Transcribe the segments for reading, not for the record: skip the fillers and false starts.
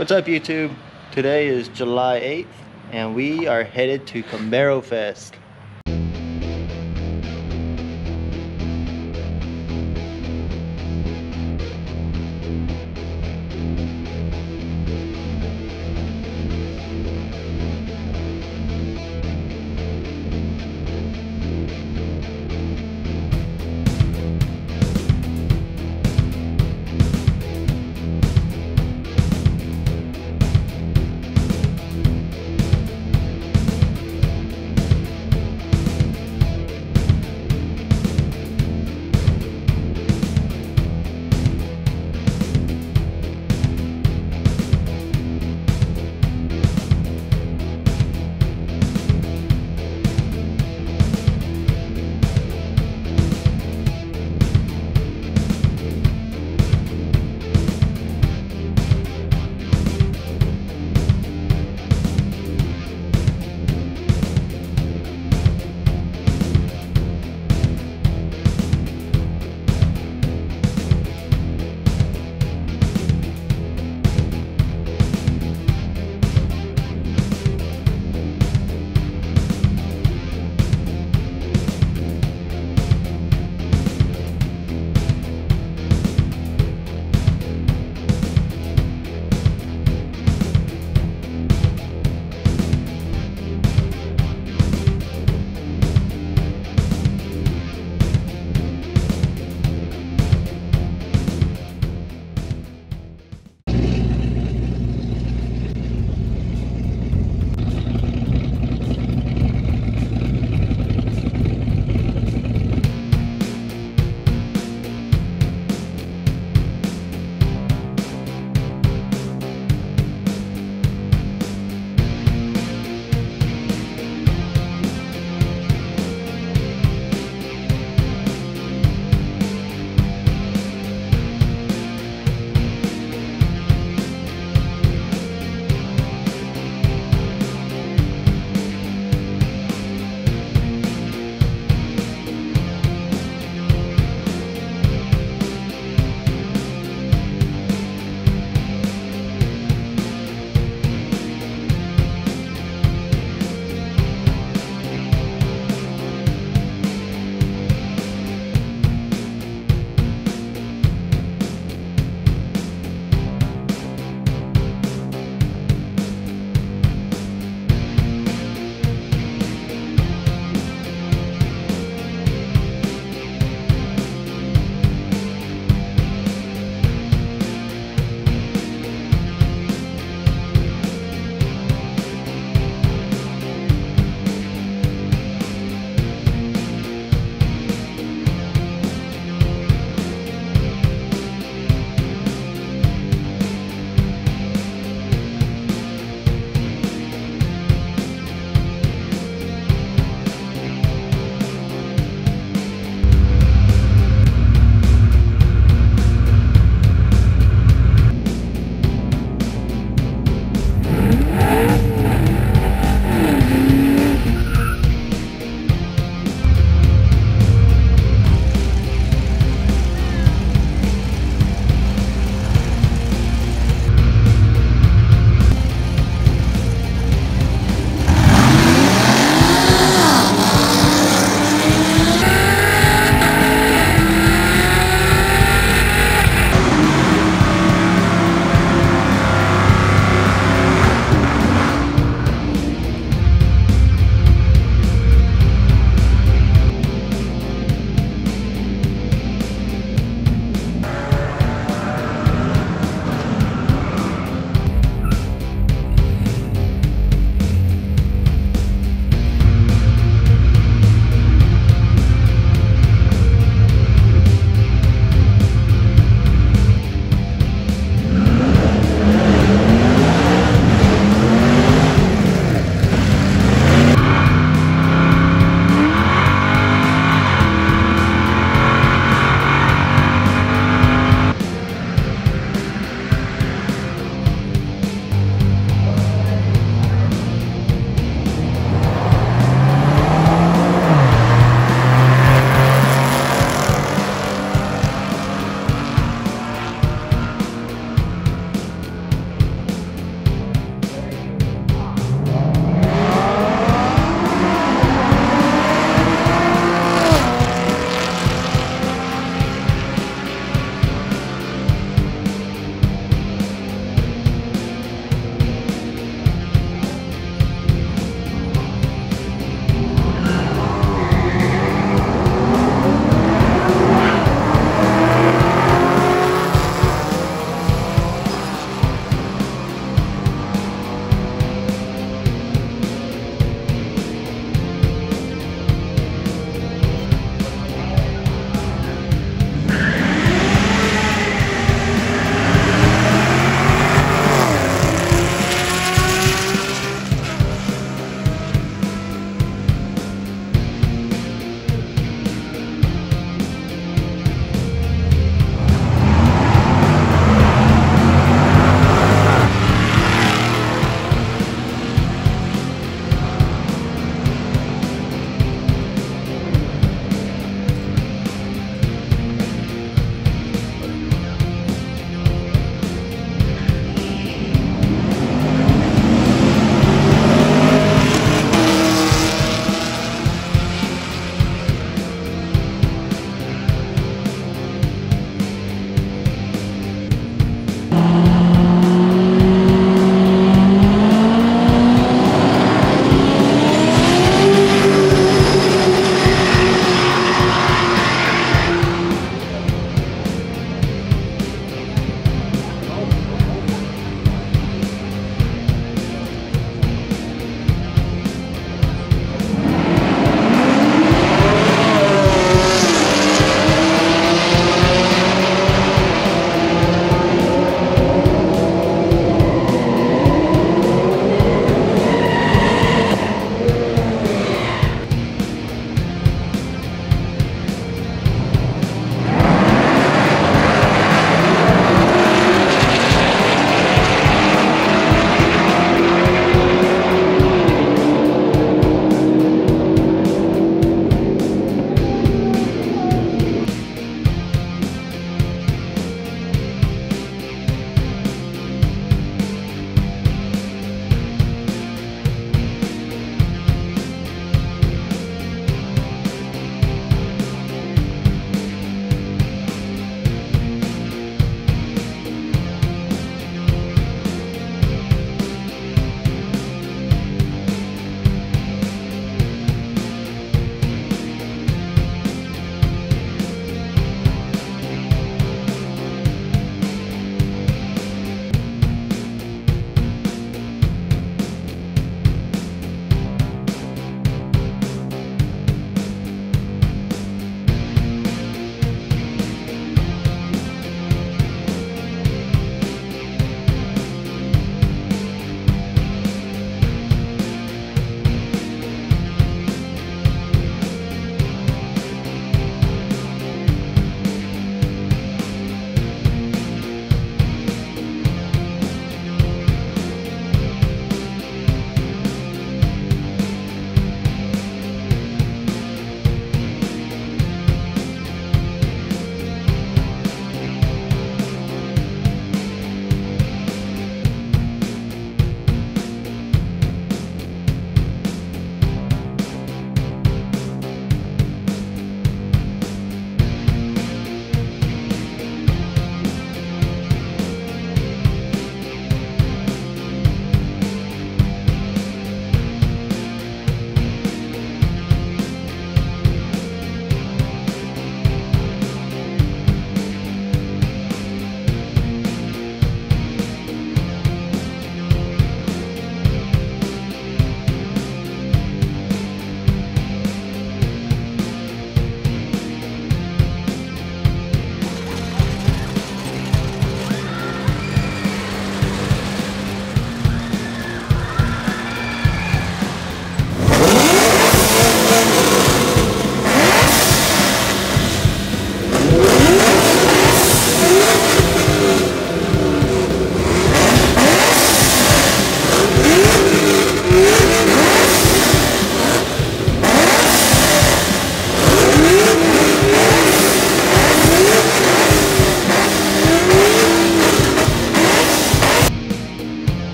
What's up, YouTube? Today is July 8th and we are headed to Camaro Fest.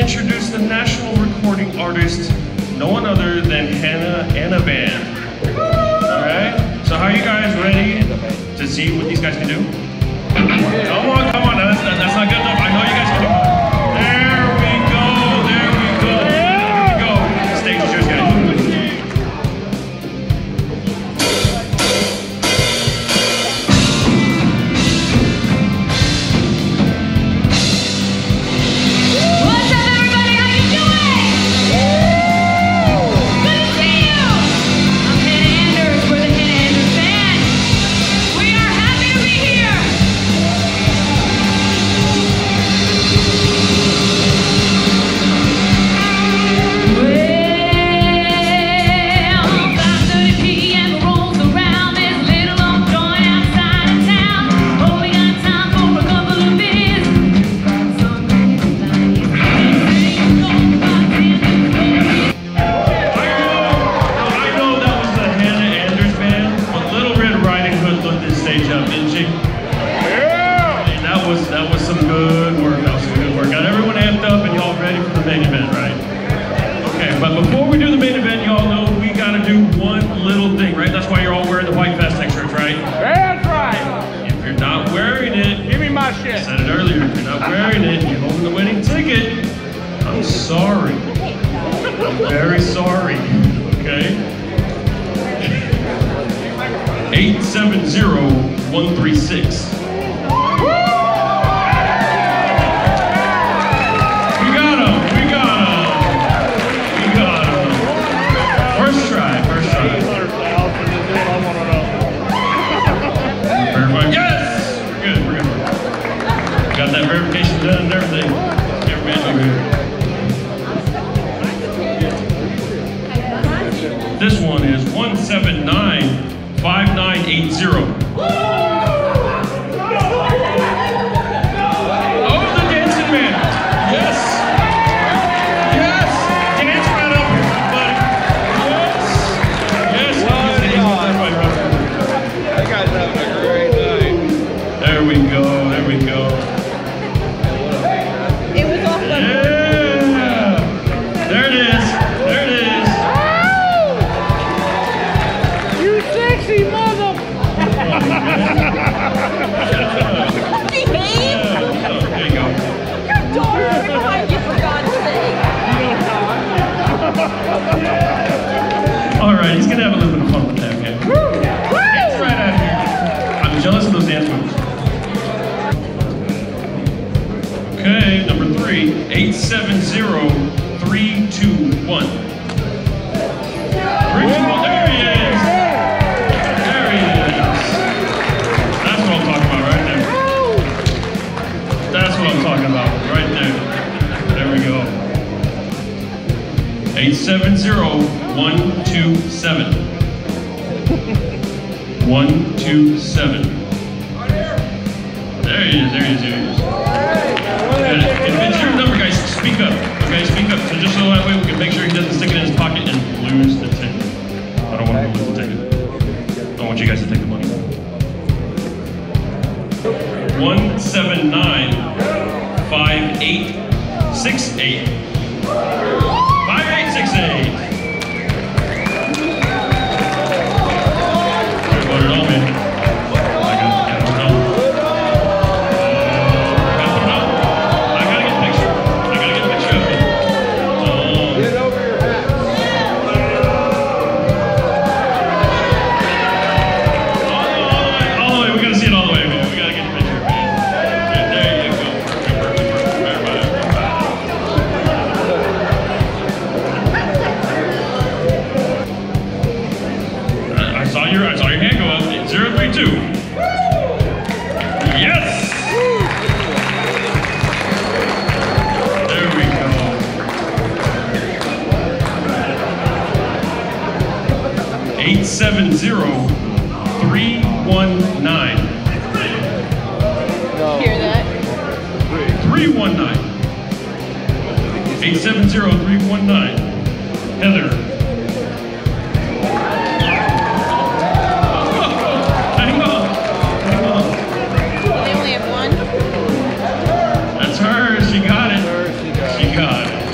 introduce the national recording artist, no one other than Hannah and a band. Alright? So how are you guys ready to see what these guys can do? Come on, come on. That's not good enough. I know you guys can do it. There we go, there we go. There we go. The stage is yours, guys. That was some good work. That was some good work. Got everyone amped up and y'all ready for the main event, right? Okay, but before we do the main event, y'all know we gotta do one little thing, right? That's why you're all wearing the white Phastek shirts, right? That's right. If you're not wearing it, give me my shit. I said it earlier. If you're not wearing it, you're holding the winning ticket. I'm sorry. I'm very sorry. Okay. 870-136. Got that verification done and everything. Get ready here. This one is 179-5980. Oh, the dancing man. Yes. Yes. Dance right up here, buddy. Yes. Yes. You guys having a great night. There we go. There we go. Alright, he's gonna have a little bit of fun with that, okay? Dance right out here. I'm jealous of those dance moves. Okay, number 3, 870-321. 321, there he is! There he is! That's what I'm talking about right there. That's what I'm talking about right there. There we go. 870-127. 127. There he is, there he is, there he is. If it's your number, guys, speak up. Okay, speak up. So just so that way we can make sure he doesn't stick it in his pocket and lose the ticket. I don't want him to lose the ticket. I want you guys to take the money. 179-5868. 5868. Put it on me. I gotta put it on. I gotta get a picture. I gotta get a picture of it. Get over your head. All the way. We gotta see it all the way, man. We gotta get a picture, man. There you go. I saw your hand go up. 032. Yes! There we go. $870-319. Hear that? 319. 870-319. Heather. Hang on. They only have one? That's her. She got it. She got it.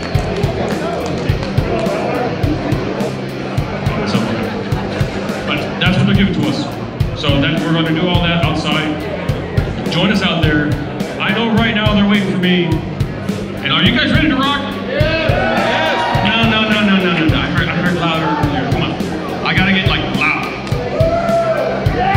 So that we're gonna do all that outside. Join us out there. I know right now they're waiting for me. And are you guys ready to rock? Yeah. No. I heard louder earlier. Come on. I gotta get like loud. There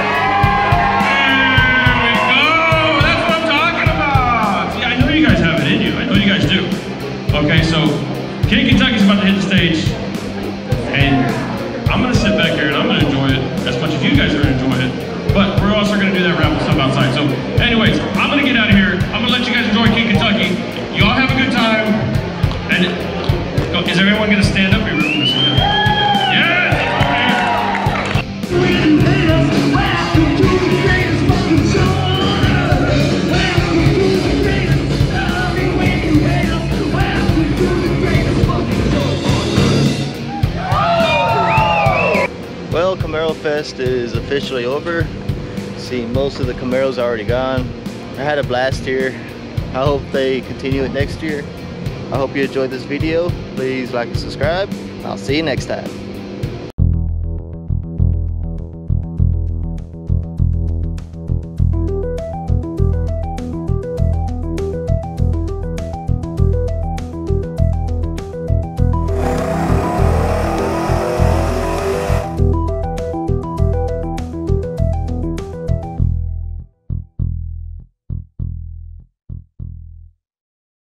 we go. That's what I'm talking about. See, I know you guys have it in you. I know you guys do. Okay, so King Kentucky's about to hit the stage. And I'm gonna sit back here and I'm gonna enjoy it as much as you guys are gonna enjoy it. But we're also gonna do that raffle stuff outside. So anyways, I'm gonna get out of here. I'm gonna let you guys enjoy King Kentucky. Y'all have a good time. And is everyone gonna stand up? Or everyone gonna sit down? Yeah! Well, Camaro Fest is officially over. See, most of the Camaros are already gone. I had a blast here. I hope they continue it next year. I hope you enjoyed this video. Please like and subscribe. I'll see you next time.